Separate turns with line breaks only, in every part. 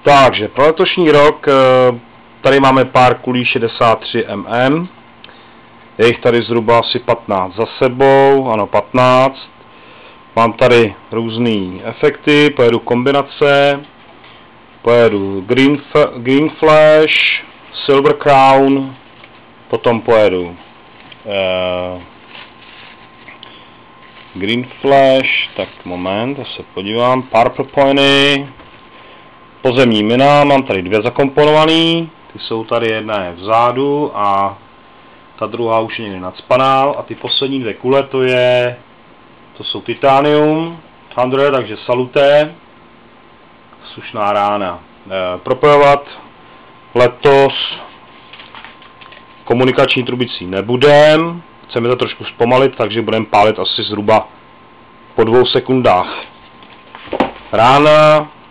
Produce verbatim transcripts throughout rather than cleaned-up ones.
Takže pro letošní rok tady máme pár kulí šedesát tři milimetrů. Je jich tady zhruba asi patnáct za sebou, ano patnáct. Mám tady různé efekty, pojedu kombinace, pojedu Green, green Flash, Silver Crown, potom pojedu eh, Green Flash, tak moment, já se podívám, Purple Pony, pozemní mina, mám tady dvě zakomponované, ty jsou tady, jedna je vzadu a ta druhá už je někde nacpaná a ty poslední dvě kule to je, to jsou Titanium sto, takže saluté, slušná rána. E, propojovat letos komunikační trubicí nebudem, chceme to trošku zpomalit, takže budeme pálit asi zhruba po dvou sekundách. Rána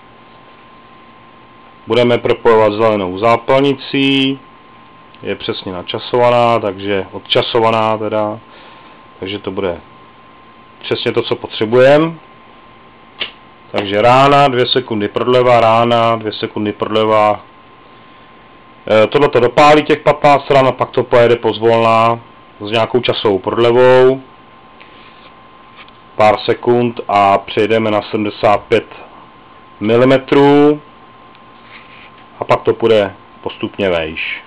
budeme propojovat zelenou zápalnicí, je přesně načasovaná, takže odčasovaná teda, takže to bude přesně to, co potřebujeme. Takže rána, dvě sekundy prodleva, rána, dvě sekundy prodleva. E, tohle to dopálí těch patnáct stran a pak to pojede pozvolna s nějakou časovou prodlevou. Pár sekund a přejdeme na sedmdesát pět milimetrů a pak to půjde postupně vejš.